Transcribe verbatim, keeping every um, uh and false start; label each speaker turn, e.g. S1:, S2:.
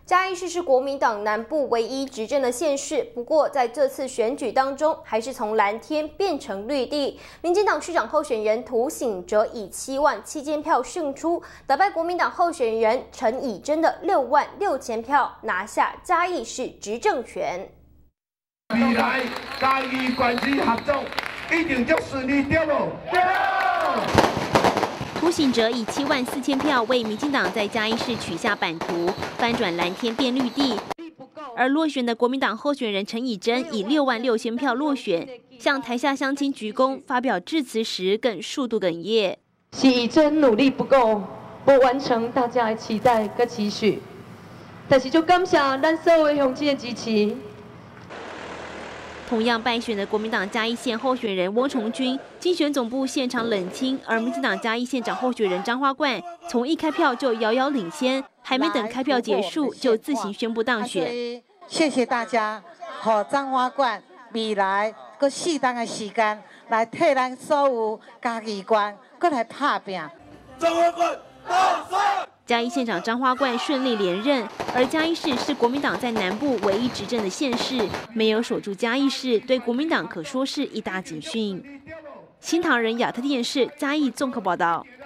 S1: 嘉义市是国民党南部唯一执政的县市，不过在这次选举当中，还是从蓝天变成绿地。民进党市长候选人涂醒哲以七万七千票胜出，打败国民党候选人陈以真的六万六千票，拿下嘉义市执政权。
S2: 未来嘉义县市合作一定足顺利，对不？对。
S3: 涂醒哲以七万四千票为民进党在嘉义市取下版图，翻转蓝天变绿地。而落选的国民党候选人陈以真以六万六千票落选，向台下乡亲鞠躬，发表致辞时更数度哽咽。
S4: 是以真努力不够，不完成大家的期待跟期许，但是就感谢咱所有乡亲的支持。
S3: 同样败选的国民党嘉义县候选人翁崇军，竞选总部现场冷清，而民进党嘉义县长候选人张花冠从一开票就遥遥领先，还没等开票结束就自行宣布当选。
S5: 谢谢大家，和张花冠未来个适当的时间来替咱所有嘉义县，搁来拍拼。
S2: 张花冠大胜！
S3: 嘉义县长张花冠顺利连任，而嘉义市是国民党在南部唯一执政的县市，没有守住嘉义市，对国民党可说是一大警讯。新唐人亚特电视嘉义综合报道。